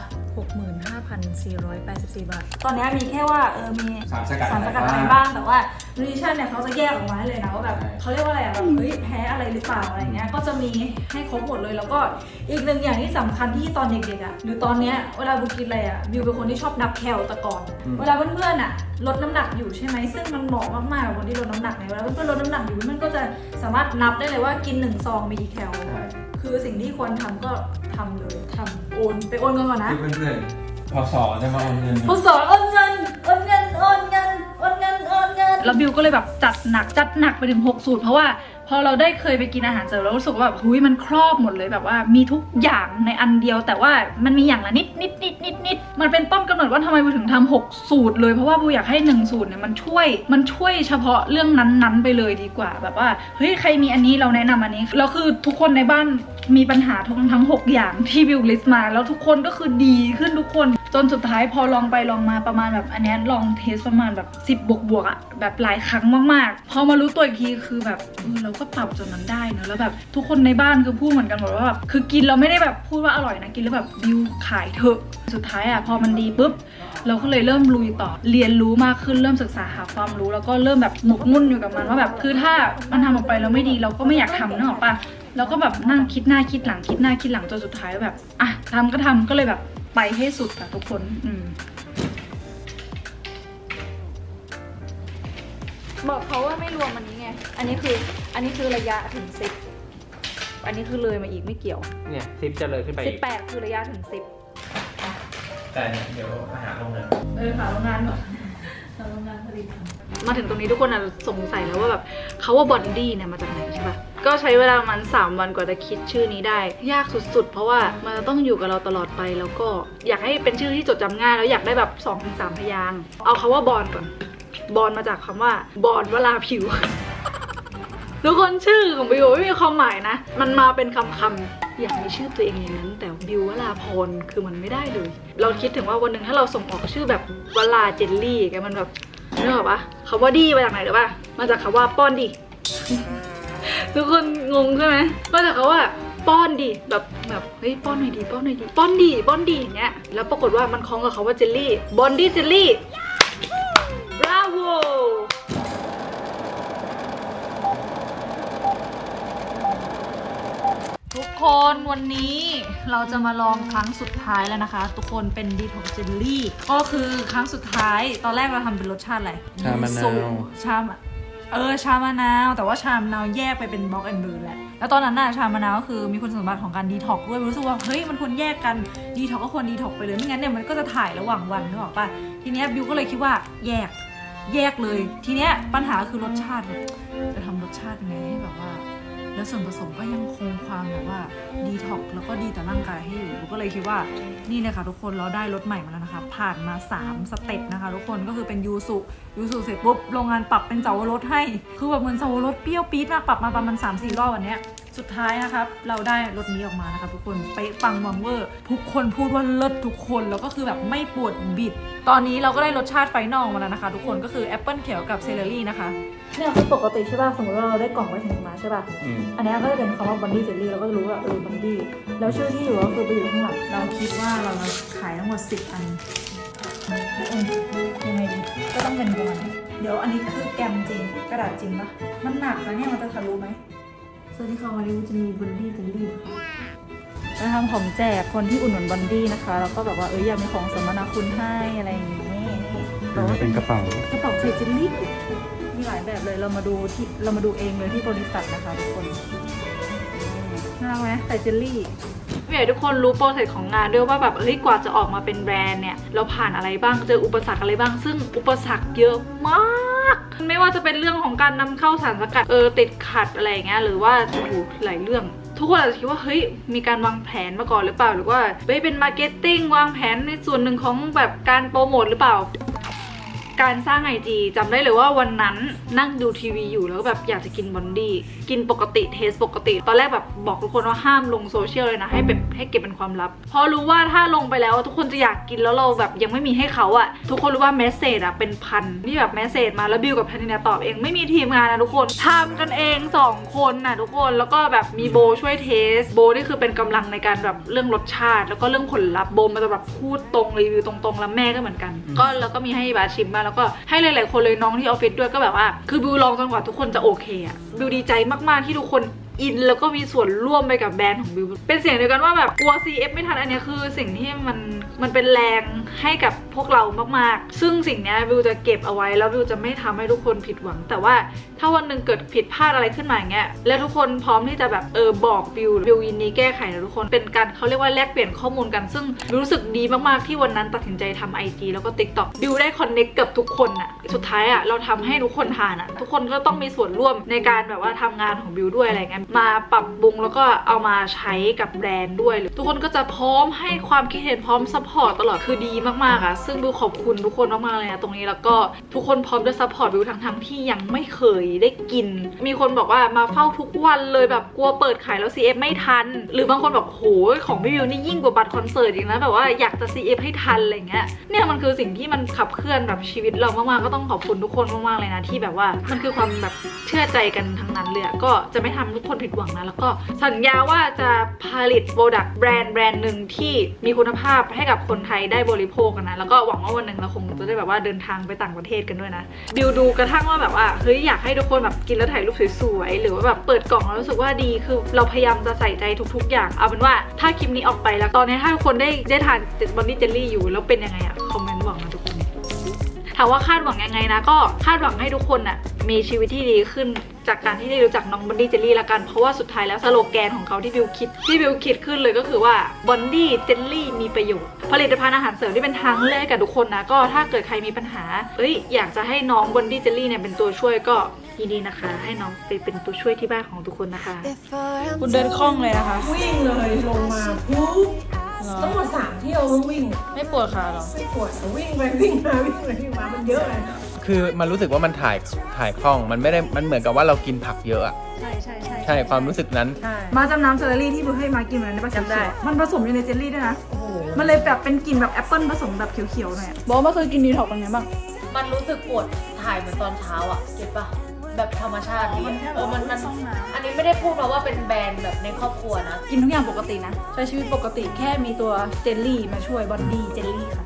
65,484 บาทตอนนี้มีแค่ว่ามีสารสกัดอะไรบ้างแต่ว่านูทริชั่นเนี่ยเขาจะแยกออกมาให้เลยนะว่าแบบเขาเรียกว่าอะไรแบบเฮ้ยแพ้อะไรหรือเปล่าอะไรเงี้ยก็จะมีให้ครบหมดเลยแล้วก็อีกหนึ่งอย่างที่สำคัญที่ตอนเด็กๆอ่ะหรือตอนเนี้ยเวลาบิวกินอะไรอ่ะบิวเป็นคนที่ชอบนับแคลแต่ก่อนเวลาเพื่อนๆอ่ะลดน้ำหนักอยู่ใช่ไหมซึ่งมันเหมาะมากๆกับคนที่ลดน้ำหนักเนี่ยเวลาเพื่อนๆลดน้ำหนักอยู่มันก็จะสามารถนับได้เลยว่ากิน1 ซองมีกี่แคลคือสิ่งที่ควรทำก็ทำเลยทำโอนไปโอนเงินก่อนนะเพื่อนๆพอสอจะมาโอนเงินโอนเงินแล้วบิวก็เลยแบบจัดหนักไปถึง6 สูตรเพราะว่าพอเราได้เคยไปกินอาหารเสริมแล้วรู้สึกว่าแบบหุยมันครอบหมดเลยแบบว่ามีทุกอย่างในอันเดียวแต่ว่ามันมีอย่างละนิดมันเป็นต้นกำเนิดว่าทำไมบิวถึงทำ6 สูตรเลยเพราะว่าบิวอยากให้1 สูตรเนี่ยมันช่วยเฉพาะเรื่องนั้นๆไปเลยดีกว่าแบบว่าเฮ้ยใครมีอันนี้เราแนะนำอันนี้แล้วคือทุกคนในบ้านมีปัญหาทั้ง6 อย่างที่บิวลิสต์มาแล้วทุกคนก็คือดีขึ้นทุกคนจนสุดท้ายพอลองไปลองมาประมาณแบบอันนี้ลองเทสประมาณแบบ10 บวกอะแบบหลายครั้งมากๆพอมารู้ตัวอีกทีคือแบบเราก็ปรับจนมันได้เนอะแล้วแบบทุกคนในบ้านคือพูดเหมือนกันหมดว่าแบบคือกินเราไม่ได้แบบพูดว่าอร่อยนะกินแล้วแบบบิวขายเถอะสุดท้ายอะพอมันดีปุ๊บเราก็เลยเริ่มลุยต่อเรียนรู้มากขึ้นเริ่มศึกษาหาความรู้แล้วก็เริ่มแบบหมกมุ่นอยู่กับมันว่าแบบคือถ้ามันทำออกไปแล้วไม่ดีเราก็ไม่อยากทำนึกออกปะแล้วก็แบบนั่งคิดหน้าคิดหลังจนสุดท้ายแบบอ่ะทำก็เลยแบบไปให้สุดค่ะทุกคนบอกเขาว่าไม่รวมอันนี้ไงอันนี้คือระยะถึง10อันนี้คือเลยมาอีกไม่เกี่ยวเนี่ย10จะเลยขึ้นไปอีก 18คือระยะถึง 10แต่เนี่ยเดี๋ยวหาโรงงานหาโรงงานก่อนโรงงานผลิตมาถึงตรงนี้ทุกคนอาจจะสงสัยแล้วว่าแบบเขาว่าบอนดี้เนี่ยมาจากไหนใช่ปะก็ใช้เวลาประมาณ3 วันกว่าจะคิดชื่อนี้ได้ยากสุดๆเพราะว่ามันจะต้องอยู่กับเราตลอดไปแล้วก็อยากให้เป็นชื่อที่จดจำง่ายแล้วอยากได้แบบ 2-3 พยางค์เอาคำว่าบอนก่อนบอนมาจากคำว่าบอนเวลาผิวทุกคนชื่อของบิวไม่มีความหมายนะมันมาเป็นคำอยากมีชื่อตัวเองอย่างนั้นแต่บิววลาพรคือมันไม่ได้เลยเราคิดถึงว่าวันหนึ่งถ้าเราส่งออกชื่อแบบวลาเจลลี่แกมันแบบนึกออกปะคำว่าดีมาจากไหนหรือปะมาจากคำว่าป้อนดีทุกคนงงใช่ไหมมาจากคำว่าป้อนดีแบบเฮ้ยป้อนหน่อยดีป้อนดีอย่างเงี้ยแล้วปรากฏว่ามันคล้องกับคำว่าเจลลี่บอนดี้เจลลี่บราโวทุกคนวันนี้เราจะมาลองครั้งสุดท้ายแล้วนะคะทุกคนเป็นดีท็อกซ์เจลลี่ก็คือครั้งสุดท้ายตอนแรกเราทำเป็นรสชาติอะไรชามะนาวชามะนาวแต่ว่าชามะนาวแยกไปเป็นบล็อกแอนด์เบิร์นแล้วตอนนั้นน่ะชามะนาวก็คือมีคุณสมบัติของการดีท็อกซ์ด้วยรู้สึกว่าเฮ้ยมันควรแยกกันดีท็อกซ์ก็ควรดีท็อกซ์ไปเลยไม่งั้นเนี่ยมันก็จะถ่ายระหว่างวันนึกออกป่ะทีเนี้ยบิวก็เลยคิดว่าแยกเลยทีเนี้ยปัญหาคือรสชาติจะทำรสชาติยังไงให้แบบว่าแล้วส่วนผสมก็ยังคงความแบบว่าดีท็อกซ์แล้วก็ดีต่อร่างกายให้อยู่ก็เลยคิดว่านี่เลยค่ะทุกคนเราได้รสใหม่มาแล้วนะคะผ่านมา3 สเต็ปนะคะทุกคนก็คือเป็นยูสุเสร็จปุ๊บโรงงานปรับเป็นเสาวรสให้คือแบบเหมือนเสาวรสเปรี้ยวปี๊ดมากปรับมาประมาณ 3-4 รอบวันนี้สุดท้ายนะครับเราได้รถนี้ออกมานะคะทุกคนเป๊ะปังวังเวอร์ทุกคนพูดว่าเลิศทุกคนแล้วก็คือแบบไม่ปวดบิดตอนนี้เราก็ได้รสชาติไฟนอลมาแล้วนะคะทุกคนก็คือแอปเปิลเขียวกับเซเลอรี่นะคะเนี่ยคือปกติใช่ป่ะสมมติว่าเราได้กล่องไว้ถึงมาใช่ป่ะอันนี้ก็จะเป็นคำว่าบอนดี้เจลลี่เราก็จะรู้ว่าบอนดี้แล้วชื่อที่อยู่ก็คือไปอยู่ข้างหลังเราคิดว่าเราขายทั้งหมด10 อันยังไงดีก็ต้องเป็นประมาณนี้เดี๋ยวอันนี้คือแกมจริงกระดาษจริงปะมันหนักนะเนี่ยมันจะทะลุไหมส่วนที่เขามารีวิวจะมีบอนดี้เจลลี่ค่ะทำของแจกคนที่อุ่นหนุนบอนดี้นะคะแล้วก็แบบว่าอยากมีของสมนาคุณให้อะไรอย่างนี้เป็นกระเป๋าใส่เจลลี่มีหลายแบบเลยเรามาดูเองเลยที่บริษัทนะคะทุกคนน่ารักไหมใส่เจลลี่อยากให้ทุกคนรู้โปรเซสของงานด้วยว่าแบบกว่าจะออกมาเป็นแบรนด์เนี่ยเราผ่านอะไรบ้างเจออุปสรรคอะไรบ้างซึ่งอุปสรรคเยอะมากไม่ว่าจะเป็นเรื่องของการนำเข้าสารสกัดติดขัดอะไรอย่างเงี้ยหรือว่าหลายเรื่องทุกคนอาจจะคิดว่ามีการวางแผนมาก่อนหรือเปล่าหรือว่าเป็นมาร์เก็ตติ้งวางแผนในส่วนหนึ่งของแบบการโปรโมทหรือเปล่าการสร้าง IG จำได้เลยว่าวันนั้นนั่งดูทีวีอยู่แล้วแบบอยากจะกินบอนดี้กินปกติเทสปกติตอนแรกแบบบอกทุกคนว่าห้ามลงโซเชียลเลยนะให้เก็บเป็นความลับเพราะรู้ว่าถ้าลงไปแล้วทุกคนจะอยากกินแล้วเราแบบยังไม่มีให้เขาอะทุกคนรู้ว่าเมสเซจอะเป็นพันนี่แบบเมสเซจมาแล้วบิวกับแพนเนี่ยตอบเองไม่มีทีมงานนะทุกคนทำกันเอง2 คนนะทุกคนแล้วก็แบบมีโบช่วยเทสโบนี่คือเป็นกำลังในการแบบเรื่องรสชาติแล้วก็เรื่องผลลัพธ์โบมันจะแบบพูดตรงรีวิวตรงๆแล้วแม่ก็เหมือนกันก็แล้วก็มีให้บาชิมมาแล้วก็ให้หลายๆคนเลยน้องที่ออฟฟิศด้วยก็แบบว่าคือบิวลองจนกว่าทุกคนจะโอเคอะบิวดีใจมากๆที่ทุกคนอินแล้วก็มีส่วนร่วมไปกับแบรนด์ของบิวเป็นเสียงเดียวกันว่าแบบกลัว CF ไม่ทันอันนี้คือสิ่งที่มันเป็นแรงให้กับพวกเรามากๆซึ่งสิ่งนี้บิวจะเก็บเอาไว้แล้วบิวจะไม่ทำให้ทุกคนผิดหวังแต่ว่าถ้าวันหนึ่งเกิดผิดพลาดอะไรขึ้นมาอย่างเงี้ยและทุกคนพร้อมที่จะแบบบอกบิวยินดีแก้ไขนะทุกคนเป็นการเขาเรียกว่าแลกเปลี่ยนข้อมูลกันซึ่งบิวรู้สึกดีมากๆที่วันนั้นตัดสินใจทำ IG แล้วก็ TikTok บิวได้คอนเนคกับทุกคนอะสุดท้ายอะเราทำให้ทุกคนทานอะทุกคนก็ต้องมีส่วนร่วมในการแบบว่าทำงานของบิวด้วยอะไรเงี้ยมาปรับปรุงแล้วก็เอามาใช้กับแบรนด์ด้วยทุกคนก็จะพร้อมให้ความคิดเห็นพร้อมซัพพอร์ตตลอดคือดีมากๆอะซึ่งบิวขอบคุณทุกคนมากๆเลยนะตรงนี้แล้วก็ทุกคนพร้อมจะซัพพอร์ตบิวทั้งที่ยังไม่เคยได้กินมีคนบอกว่ามาเฝ้าทุกวันเลยแบบกลัวเปิดขายแล้ว CF ไม่ทันหรือบางคนแบบโหของพี่บิวนี่ยิ่งกว่าบัตรคอนเสิร์ตอีกนะแบบว่าอยากจะ CF ให้ทันอะไรเงี้ยเนี่ยมันคือสิ่งที่มันขับเคลื่อนแบบชีวิตเรามากๆก็ต้องขอบคุณทุกคนมากๆเลยนะที่แบบว่ามันคือความแบบเชื่อใจกันทั้งนั้นเลยก็จะไม่ทำทุกคนผิดหวังนะแล้วก็สัญญาว่าจะผลิตโปรดักต์แบรนด์หนึ่งที่มีคุณภาพให้กับคนไทยได้บริโภคกันนะแล้วก็หวังว่าวันหนึ่งเราคงจะได้แบบว่าเดินทางไปต่างประเทศกันด้วยนะบิวดูกระทั่งว่าแบบว่าอยากให้ทุกคนแบบกินแล้วถ่ายรูปสวยๆหรือว่าแบบเปิดกล่องแล้วรู้สึกว่าดีคือเราพยายามจะใส่ใจทุกๆอย่างเอาเป็นว่าถ้าคลิปนี้ออกไปแล้วตอนนี้ถ้าทุกคนได้ทานบอนดี้เจลลี่อยู่แล้วเป็นยังไงอะคอมเมนต์บอกมาทุกคนถามว่าคาดหวังยังไงนะก็คาดหวังให้ทุกคนอะมีชีวิตที่ดีขึ้นจากการที่ได้รู้จักน้องบอนดี้เจลลี่ละกันเพราะว่าสุดท้ายแล้วสโลแกนของเขาที่บิวคิดขึ้นเลยก็คือว่าบอนดี้เจลลี่มีประโยชน์ผลิตภัณฑ์อาหารเสริมที่เป็นทางเลือกกับทุกคนนะก็ถ้าเกิดใครมีปัญหาอยากจะให้น้องบอนดี้เจลลี่เนี่ยเป็นตัวช่วยก็ยินดีนะคะให้น้องไปเป็นตัวช่วยที่บ้านของทุกคนนะคะคุณเดินคล่องเลยนะคะวิ่งเลยลงมาปุ๊บต้องหมด3 เที่ยววิ่งไม่ปวดขาหรอไม่ปวดวิ่งไปวิ่งมาวิ่งไปวิ่งมามันเยอะเลยคือมันรู้สึกว่ามันถ่ายคล่องมันไม่ได้มันเหมือนกับว่าเรากินผักเยอะอะใช่ความรู้สึกนั้นมาจำน้ำเซอร์รี่ที่บิวให้มากินมันได้ปะจำได้มันผสมอยู่ในเจลลี่ด้วยนะมันเลยแบบเป็นกลิ่นแบบแอปเปิ้ลผสมแบบเขียวๆหน่อยบอกว่าเคยกินดีท็อกเป็นไงบ้างมันรู้สึกปวดถ่ายเหมือนตอนเช้าอ่ะเก็ตปะแบบธรรมชาติดีมันอันนี้ไม่ได้พูดมาว่าเป็นแบรนด์แบบในครอบครัวนะกินทุกอย่างปกตินะใช้ชีวิตปกติแค่มีตัวเจลลี่มาช่วยบอนดี้เจลลี่ค่ะ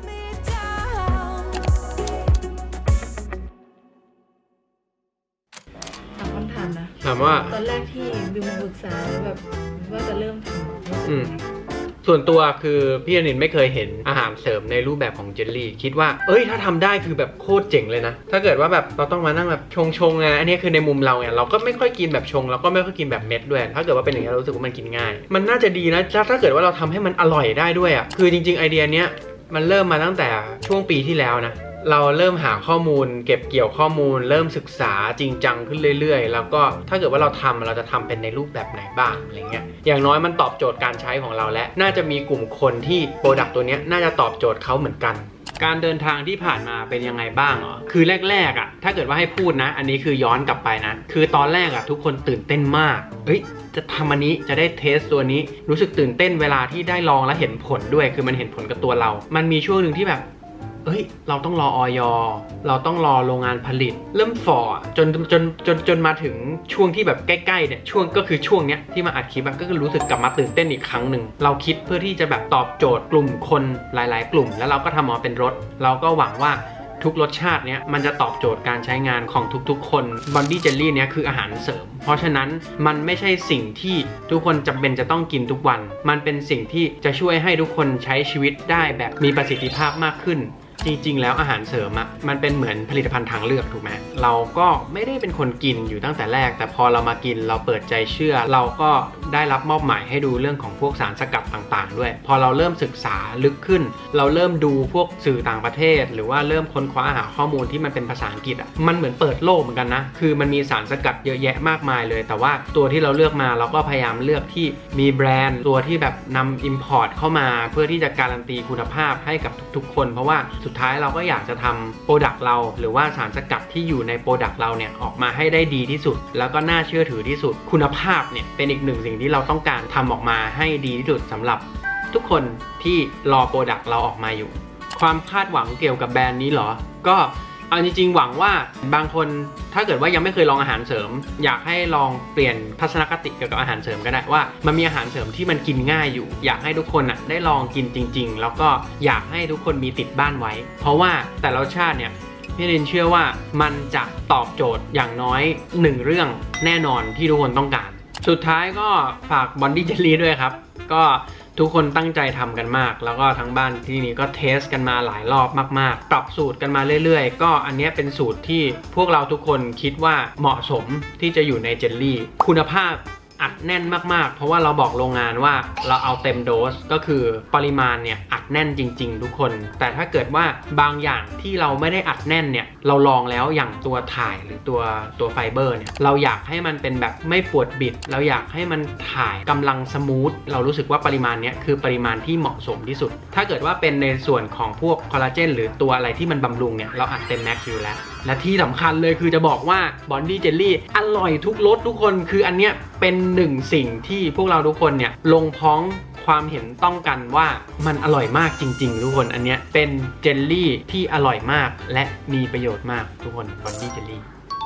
ถามว่าตอนแรกที่บิวมาปรึกษาแบบว่าจะเริ่มทำส่วนตัวคือพี่อนินไม่เคยเห็นอาหารเสริมในรูปแบบของเจลลี่คิดว่าถ้าทำได้คือแบบโคตรเจ๋งเลยนะถ้าเกิดว่าแบบเราต้องมานั่งแบบชงไงอันนี้คือในมุมเราไงเราก็ไม่ค่อยกินแบบชงเราก็ไม่ค่อยกินแบบเม็ดด้วยถ้าเกิดว่าเป็นอย่างนี้เรารู้สึกว่ามันกินง่ายมันน่าจะดีนะถ้าเกิดว่าเราทำให้มันอร่อยได้ด้วยอ่ะคือจริงๆไอเดียเนี้ยมันเริ่มมาตั้งแต่ช่วงปีที่แล้วนะเราเริ่มหาข้อมูลเก็บเกี่ยวข้อมูลเริ่มศึกษาจริงจังขึ้นเรื่อยๆแล้วก็ถ้าเกิดว่าเราจะทำเป็นในรูปแบบไหนบ้างอะไรเงี้ยอย่างน้อยมันตอบโจทย์การใช้ของเราและน่าจะมีกลุ่มคนที่โปรดักต์ตัวนี้น่าจะตอบโจทย์เขาเหมือนกันการเดินทางที่ผ่านมาเป็นยังไงบ้างเหรอคือแรกๆอ่ะถ้าเกิดว่าให้พูดนะอันนี้คือย้อนกลับไปนะคือตอนแรกอ่ะทุกคนตื่นเต้นมากจะทำอันนี้จะได้เทสตัวนี้รู้สึกตื่นเต้นเวลาที่ได้ลองและเห็นผลด้วยคือมันเห็นผลกับตัวเรามันมีช่วงหนึ่งที่แบบเราต้องรออย.เราต้องรอโรงงานผลิตเริ่มฝ่อจนมาถึงช่วงที่แบบใกล้ๆเนี่ยช่วงก็คือช่วงเนี้ยที่มาอัดคลิปก็คือรู้สึกกลับมาตื่นเต้นอีกครั้งหนึ่งเราคิดเพื่อที่จะแบบตอบโจทย์กลุ่มคนหลายๆกลุ่มแล้วเราก็ทำมาเป็นรสเราก็หวังว่าทุกรสชาติเนี้ยมันจะตอบโจทย์การใช้งานของทุกๆคนบอนดี้เจลลี่เนี้ยคืออาหารเสริมเพราะฉะนั้นมันไม่ใช่สิ่งที่ทุกคนจำเป็นจะต้องกินทุกวันมันเป็นสิ่งที่จะช่วยให้ทุกคนใช้ชีวิตได้แบบมีประสิทธิภาพมากขึ้นจริงๆแล้วอาหารเสริมมันเป็นเหมือนผลิตภัณฑ์ทางเลือกถูกไหมเราก็ไม่ได้เป็นคนกินอยู่ตั้งแต่แรกแต่พอเรามากินเราเปิดใจเชื่อเราก็ได้รับมอบหมายให้ดูเรื่องของพวกสารสกัดต่างๆด้วยพอเราเริ่มศึกษาลึกขึ้นเราเริ่มดูพวกสื่อต่างประเทศหรือว่าเริ่มค้นคว้าหาข้อมูลที่มันเป็นภาษาอังกฤษมันเหมือนเปิดโลกเหมือนกันนะคือมันมีสารสกัดเยอะแยะมากมายเลยแต่ว่าตัวที่เราเลือกมาเราก็พยายามเลือกที่มีแบรนด์ตัวที่แบบนำ import เข้ามาเพื่อที่จะการันตีคุณภาพให้กับทุกๆคนเพราะว่าสุดท้ายเราก็อยากจะทำโปรดักต์เราหรือว่าสารสกัดที่อยู่ในโปรดักต์เราเนี่ยออกมาให้ได้ดีที่สุดแล้วก็น่าเชื่อถือที่สุดคุณภาพเนี่ยเป็นอีกหนึ่งสิ่งที่เราต้องการทำออกมาให้ดีที่สุดสำหรับทุกคนที่รอโปรดักต์เราออกมาอยู่ความคาดหวังเกี่ยวกับแบรนด์นี้เหรอก็เอาจริงๆหวังว่าบางคนถ้าเกิดว่ายังไม่เคยลองอาหารเสริมอยากให้ลองเปลี่ยนทัศนคติเกี่ยวกับอาหารเสริมก็ได้ว่ามันมีอาหารเสริมที่มันกินง่ายอยู่อยากให้ทุกคนได้ลองกินจริงๆแล้วก็อยากให้ทุกคนมีติดบ้านไว้เพราะว่าแต่ละรสชาติเนี่ยพี่ลินเชื่อว่ามันจะตอบโจทย์อย่างน้อย1เรื่องแน่นอนที่ทุกคนต้องการสุดท้ายก็ฝากบอนดี้เจลลี่ด้วยครับก็ทุกคนตั้งใจทำกันมากแล้วก็ทั้งบ้านที่นี่ก็เทสกันมาหลายรอบมากๆปรับสูตรกันมาเรื่อยๆก็อันนี้เป็นสูตรที่พวกเราทุกคนคิดว่าเหมาะสมที่จะอยู่ในเจลลี่คุณภาพอัดแน่นมากๆเพราะว่าเราบอกโรงงานว่าเราเอาเต็มโดสก็คือปริมาณเนี่ยอัดแน่นจริงๆทุกคนแต่ถ้าเกิดว่าบางอย่างที่เราไม่ได้อัดแน่นเนี่ยเราลองแล้วอย่างตัวถ่ายหรือตัวไฟเบอร์เนี่ยเราอยากให้มันเป็นแบบไม่ปวดบิดเราอยากให้มันถ่ายกำลังสมูทเรารู้สึกว่าปริมาณเนี้ยคือปริมาณที่เหมาะสมที่สุดถ้าเกิดว่าเป็นในส่วนของพวกคอลลาเจนหรือตัวอะไรที่มันบำรุงเนี่ยเราอัดเต็มแม็กซ์อยู่แล้วและที่สำคัญเลยคือจะบอกว่าบอนดี้เจลลี่อร่อยทุกรสทุกคนคืออันเนี้ยเป็นหนึ่งสิ่งที่พวกเราทุกคนเนี่ยลงพ้องความเห็นต้องกันว่ามันอร่อยมากจริงๆทุกคนอันเนี้ยเป็นเจลลี่ที่อร่อยมากและมีประโยชน์มากทุกคนบอนดี้เจลลี่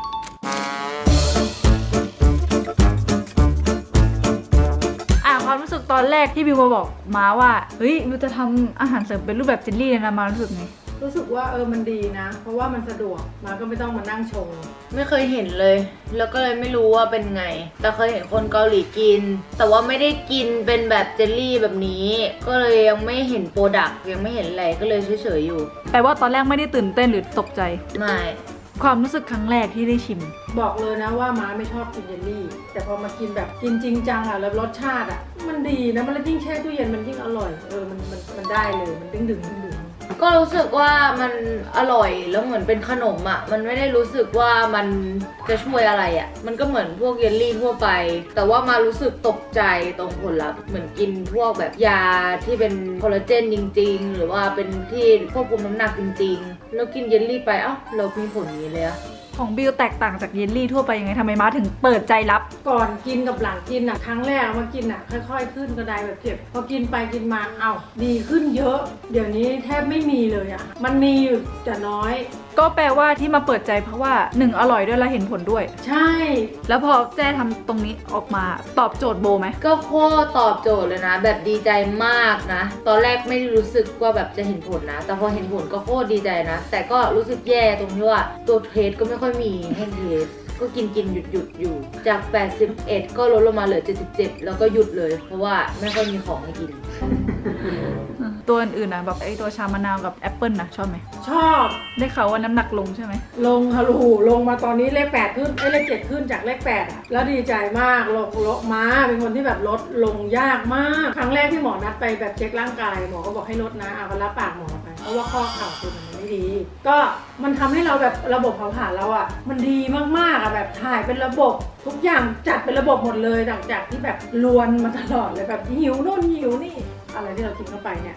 ความรู้สึกตอนแรกที่บิวมาบอกมาว่าบิวจะทำอาหารเสริมเป็นรูปแบบเจลลี่นะมารู้สึกไงรู้สึกว่ามันดีนะเพราะว่ามันสะดวกมาก็ไม่ต้องมานั่งชงไม่เคยเห็นเลยแล้วก็เลยไม่รู้ว่าเป็นไงแต่เคยเห็นคนเกาหลีกินแต่ว่าไม่ได้กินเป็นแบบเจลลี่แบบนี้ก็เลยยังไม่เห็นโปรดักต์ยังไม่เห็นอะไรก็เลยเฉยๆอยู่แต่ว่าตอนแรกไม่ได้ตื่นเต้นหรือตกใจไม่ความรู้สึกครั้งแรกที่ได้ชิมบอกเลยนะว่าม้าไม่ชอบกินเจลลี่แต่พอมากินแบบกินจริงจังแล้วรสชาติมันดีนะมันยิ่งแช่ตู้เย็นมันยิ่งอร่อยมันได้เลยมันดึงก็รู้สึกว่ามันอร่อยแล้วเหมือนเป็นขนมมันไม่ได้รู้สึกว่ามันจะช่วยอะไรมันก็เหมือนพวกเยลลี่ทั่วไปแต่ว่ามารู้สึกตกใจตรงผลลัพธ์เหมือนกินพวกแบบยาที่เป็นคอลลาเจนจริงๆหรือว่าเป็นที่ควบคุมน้ำหนักจริงๆแล้วกินเยลลี่ไปเรามีผลนี้เลยของบิวแตกต่างจากเยลลี่ทั่วไปยังไงทำไมม้าถึงเปิดใจรับก่อนกินกับหลังกินครั้งแรกมากินค่อยๆขึ้นกระไดแบบเจ็บพอกินไปกินมาดีขึ้นเยอะเดี๋ยวนี้แทบไม่มีเลยมันมีอยู่แต่น้อยก็แปลว่าที่มาเปิดใจเพราะว่า1อร่อยด้วยและเห็นผลด้วยใช่แล้วพอแจ้ทำตรงนี้ออกมาตอบโจทย์โบไหมก็โคตรตอบโจทย์เลยนะแบบดีใจมากนะตอนแรกไม่รู้สึกว่าแบบจะเห็นผลนะแต่พอเห็นผลก็โคตรดีใจนะแต่ก็รู้สึกแย่ตรงที่ว่าตัวเทสก็ไม่ค่อยมีให้เทสก็กินหยุดอยู่จาก81ก็ลดลงมาเหลือ77แล้วก็หยุดเลยเพราะว่าไม่ค่อยมีของให้กินตัวอื่นแบบตัวชามะนาวกับแอปเปิลชอบไหมชอบได้ข่าวว่าน้ำหนักลงใช่ไหมลงค่ะลงมาตอนนี้เลข8ขึ้นเลข7ขึ้นจากเลข8แล้วดีใจมากลดมาเป็นคนที่แบบลดลงยากมากครั้งแรกที่หมอนัดไปแบบเช็คร่างกายหมอก็บอกให้ลดนะก็รับปากหมอไปเพราะว่าข้อเข่าคุณมันไม่ดีก็มันทำให้เราแบบระบบเผาผลาญเรามันดีมากๆแบบถ่ายเป็นระบบทุกอย่างจัดเป็นระบบหมดเลยหลังจากที่แบบลวนมาตลอดเลยแบบหิวโน่นหิวนี่อะไรที่เรากินเข้าไปเนี่ย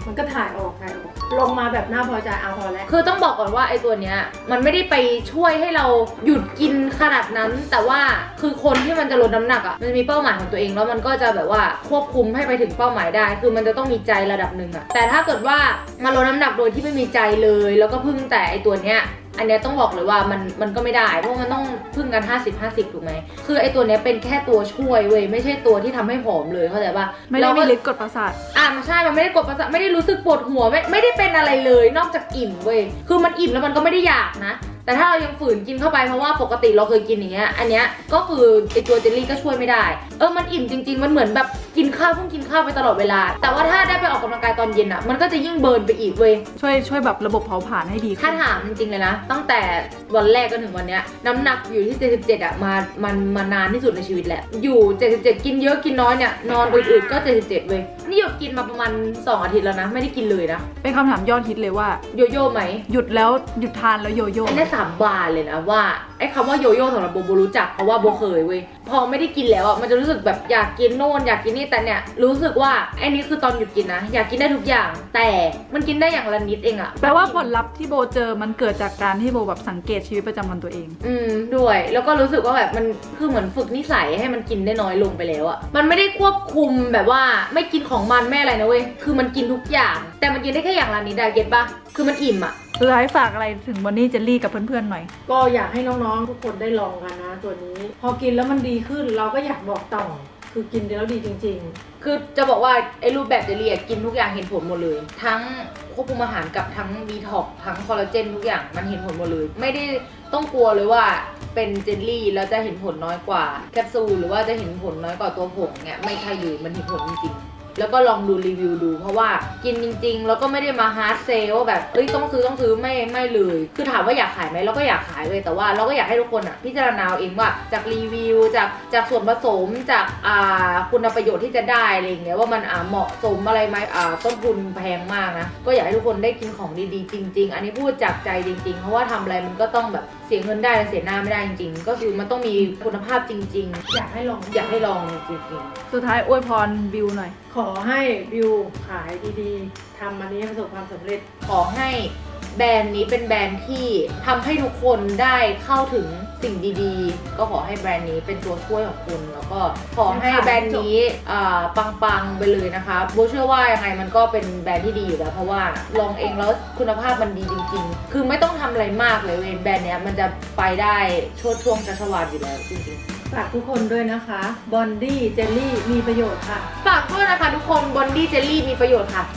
มันก็ถ่ายออกลงมาแบบน่าพอใจเอาพอแล้วคือต้องบอกก่อนว่าไอ้ตัวเนี้ยมันไม่ได้ไปช่วยให้เราหยุดกินขนาดนั้นแต่ว่าคือคนที่มันจะลดน้ำหนักอ่ะมันมีเป้าหมายของตัวเองแล้วมันก็จะแบบว่าควบคุมให้ไปถึงเป้าหมายได้คือมันจะต้องมีใจระดับหนึ่งอ่ะแต่ถ้าเกิดว่ามาลดน้ำหนักโดยที่ไม่มีใจเลยแล้วก็พึ่งแต่ไอ้ตัวเนี้ยอันนี้ต้องบอกเลยว่ามันก็ไม่ได้เพราะมันต้องพึ่งกัน50-50ถูกไหมคือไอ้ตัวนี้เป็นแค่ตัวช่วยเว้ยไม่ใช่ตัวที่ทำให้ผอมเลยเข้าใจป่ะไม่ได้มีฤทธิ์กดประสาทมันใช่มันไม่ได้กดประสาทไม่ได้รู้สึกปวดหัวไม่ได้เป็นอะไรเลยนอกจากอิ่มเว้ยคือมันอิ่มแล้วมันก็ไม่ได้อยากนะแต่ถ้าเรายังฝืนกินเข้าไปเพราะว่าปกติเราเคยกินอย่างเงี้ยอันเนี้ยก็คือไอตัวเจลลี่ก็ช่วยไม่ได้มันอิ่มจริงๆมันเหมือนแบบกินข้าวกินข้าวไปตลอดเวลาแต่ว่าถ้าได้ไปออกกำลังกายตอนเย็นอ่ะมันก็จะยิ่งเบิร์นไปอีกเว้ยช่วยแบบระบบเผาผลาญให้ดีถ้าถามจริงๆเลยนะตั้งแต่วันแรกจนถึงวันเนี้ยน้ำหนักอยู่ที่77อ่ะมานานที่สุดในชีวิตแหละอยู่77กินเยอะกินน้อยเนี่ยนอนอืดๆก็77เว้ยนี่หยุดกินมาประมาณ2 อาทิตย์แล้วนะไม่ได้กินเลยนะเป็นคำถามยอดฮิตเลยว่าโยโย่ไหมหยุดแล้วหยุดทานแล้วโยโย่ได้3 บาทเลยนะว่าไอ้คำว่าโยโย่สำหรับโบรู้จักเพราะว่าโบเคยเว้ยพอไม่ได้กินแล้วอ่ะมันจะรู้สึกแบบอยากกินโน่นอยากกินนี่แต่เนี่ยรู้สึกว่าไอ้นี้คือตอนหยุดกินนะอยากกินได้ทุกอย่างแต่มันกินได้อย่างละนิดเองอ่ะแปลว่าผลลัพธ์ที่โบเจอมันเกิดจากการที่โบแบบสังเกตชีวิตประจำวันตัวเองด้วยแล้วก็รู้สึกว่าแบบมันคือเหมือนฝึกนิสัยให้มันกินได้น้อยลงไปแล้วอ่ะมันไม่ได้ควบคุมแบบว่าไม่กินของมันแม่อะไรนะเว้ยคือมันกินทุกอย่างแต่มันกินได้แค่อย่างละนิดได้เก็ตปะคือมันอิ่มอ่ะสุดท้ายฝากอะไรถึงบอนนี่เจลลี่กับเพื่อนๆหน่อยก็อยากให้น้องๆทุกคนได้ลองกันนะตัวนี้พอกินแล้วมันดีขึ้นเราก็อยากบอกต่อคือกินแล้วดีจริงๆคือจะบอกว่าไอ้รูปแบบเจลลี่กินทุกอย่างเห็นผลหมดเลยทั้งควบคุมอาหารกับทั้งดีท็อกทั้งคอลลาเจนทุกอย่างมันเห็นผลหมดเลยไม่ได้ต้องกลัวเลยว่าเป็นเจลลี่แล้วจะเห็นผลน้อยกว่าแคปซูลหรือว่าจะเห็นผลน้อยกว่าตัวผงเนี่ยไม่ใช่เลยมันเห็นผลจริงๆแล้วก็ลองดูรีวิวดูเพราะว่ากินจริงๆแล้วก็ไม่ได้มาฮาร์ดเซลแบบต้องซื้อไม่เลยคือถามว่าอยากขายไหมเราก็อยากขายเลยแต่ว่าเราก็อยากให้ทุกคนอ่ะพิจารณาเองว่าจากรีวิวจากส่วนผสมจากคุณประโยชน์ที่จะได้อะไรอย่างเงี้ยว่ามันเหมาะสมอะไรไหมต้นทุนแพงมากนะก็อยากให้ทุกคนได้กินของดีๆจริงๆอันนี้พูดจากใจจริงๆเพราะว่าทำอะไรมันก็ต้องแบบเสียเงินได้แต่เสียหน้าไม่ได้จริงๆก็คือมันต้องมีคุณภาพจริงๆอยากให้ลองจริงๆสุดท้ายอวยพรบิวหน่อยขอให้บิวขายดีๆทำอันนี้ประสบความสำเร็จขอให้แบรนด์นี้เป็นแบรนด์ที่ทำให้ทุกคนได้เข้าถึงสิ่งดีๆก็ขอให้แบรนด์นี้เป็นตัวช่วยของคุณแล้วก็ขอให้แบรนด์นี้ปังๆไปเลยนะคะโบเชื่อว่ายังไงมันก็เป็นแบรนด์ที่ดีอยู่แล้วเพราะว่าลองเองแล้วคุณภาพมันดีจริงๆคือไม่ต้องทำอะไรมากเลยแบรนด์นี้มันจะไปได้ช่วงชัชวาลอยู่แล้วจริงๆฝากทุกคนด้วยนะคะบอนดี้เจลลี่มีประโยชน์ค่ะฝากด้วยนะคะทุกคนบอนดี้เจลลี่มีประโยชน์ค่ะ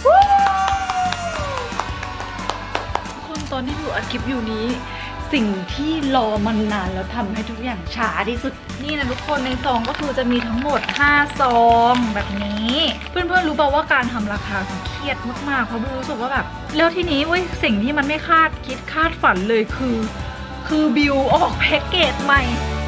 คนตอนที่อยู่อัดคลิปอยู่นี้สิ่งที่รอมันนานแล้วทำให้ทุกอย่างช้าที่สุดนี่นะทุกคนในซองก็คือจะมีทั้งหมด5 ซองแบบนี้เพื่อนๆรู้ป่าวว่าการทำราคาเครียดมากๆเพราะรู้สึกว่าแบบแล้วทีนี้เว้ยสิ่งที่มันไม่คาดฝันเลยคือบิวออกแพ็กเกจใหม่